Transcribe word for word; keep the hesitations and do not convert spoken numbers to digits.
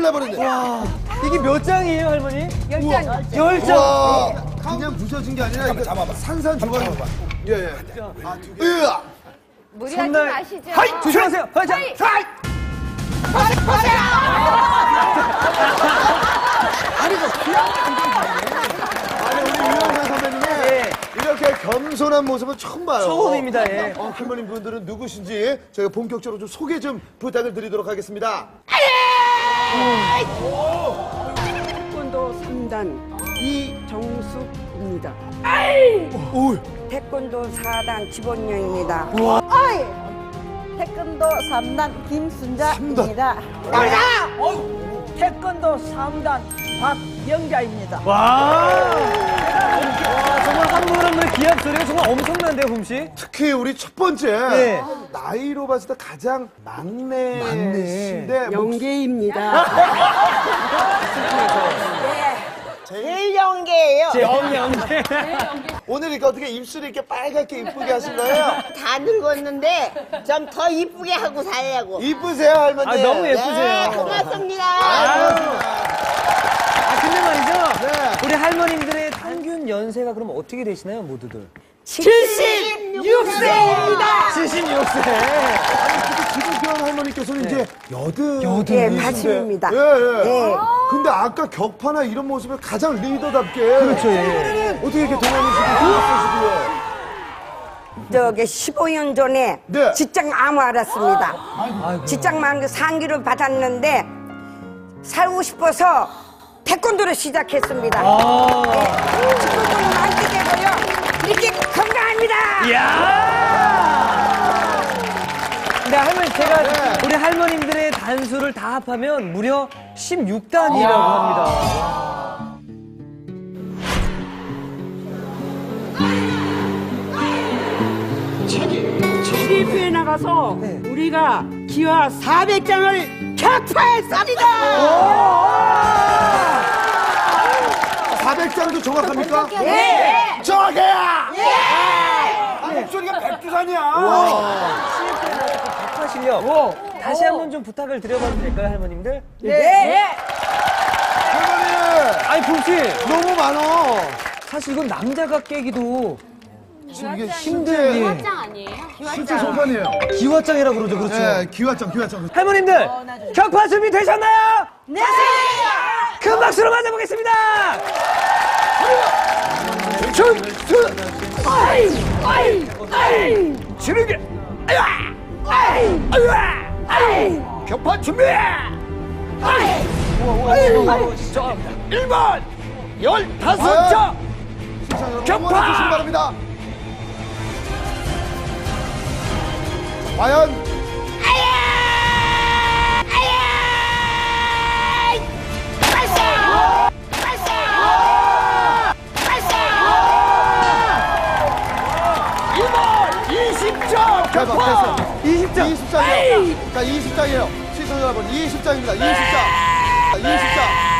내버렸네. 와, 이게 몇 장이에요, 할머니? 열 장. 열 장. 와, 그냥 부서진 게 아니라 이거 잡아봐. 산산조각이 봐. 예, 예. 으아! 무리하지 손날- 마시죠. 하이! 조심하세요. 화이팅! 하이! 아니, 우리 유영선 선배님의 예. 이렇게 겸손한 모습은 처음 봐요. 처음입니다, 예. 어, 할머님 분들은 누구신지 저희가 본격적으로 좀 소개 좀 부탁을 드리도록 하겠습니다. 태권도 삼 단 이정숙입니다. 오, 태권도 사 단 지본영입니다. 태권도 삼 단 김순자입니다. 태권도 삼 단 박영자입니다. 와. 와, 정말 한 분 한 분의 기합 소리가 정말 엄청난데요, 홈씨? 특히 우리 첫 번째 네. 나이로 봤을 때 가장 막내신데 목- 영계입니다. 제일 연계예요. 영영. 오늘 이렇게 어떻게 입술이 이렇게 빨갛게 이쁘게 하신 거예요? 다 늙었는데 좀 더 이쁘게 하고 살려고. 이쁘세요, 할머니. 아, 너무 예쁘세요. 네, 고맙습니다. 아, 근데 말이죠. 네. 우리 할머님들의 평균 연세가 그럼 어떻게 되시나요, 모두들? 칠십육 세입니다. 칠십육 세. 지금 태어난 할머니께서는 이제 여든. 여든. 예, 맞습니다. 예, 예. 네. 근데 아까 격파나 이런 모습을 가장 리더답게. 그렇죠, 예. 어떻게 이렇게 동안이시고 힘쓰시고요. 저기 십오 년 전에 네. 직장 암을 알았습니다. 직장 암 상기를 받았는데 살고 싶어서 태권도를 시작했습니다. 아. 네. 지금은 많게 되고요. 이렇게 건강합니다. 이야! 근데 할머니, 제가 네. 우리 할머님들의 단수를 다 합하면 무려 십육 단이라고 합니다. 티비에 나가서 네. 우리가 기와 사백 장을 격파했습니다. 사백 장도 정확합니까? 네. 정확해요! 예! 아, 목소리가 백두산이야. 격파 실력. 다시 한번 좀 부탁을 드려봐도 될까요, 할머님들? 네. 할머니! 아니, 붐씨. 너무 많어. 사실 이건 남자가 깨기도 지금 이게 힘든 실제, 일. 아니에요? 실제 손판이에요. 기와장이라고 그러죠, 그렇죠? 네, 기와장, 기와장. 할머님들, 격파 준비 되셨나요? 네! 큰 박수로 맞아보겠습니다! 준수! 아이! 아이! 아이! 지르게! 아야! 아이! 아야! 아이! 격파 준비! 아이! 자, 일 번! 열다섯 점! 격파! 응원해주시기 바랍니다. 과연 이십 점! 대박 됐어요. 이십 점! 이십 장이요. 자, 이십 장이에요. 시청자 여러분, 이십 장입니다. 이십 장. 이십 장.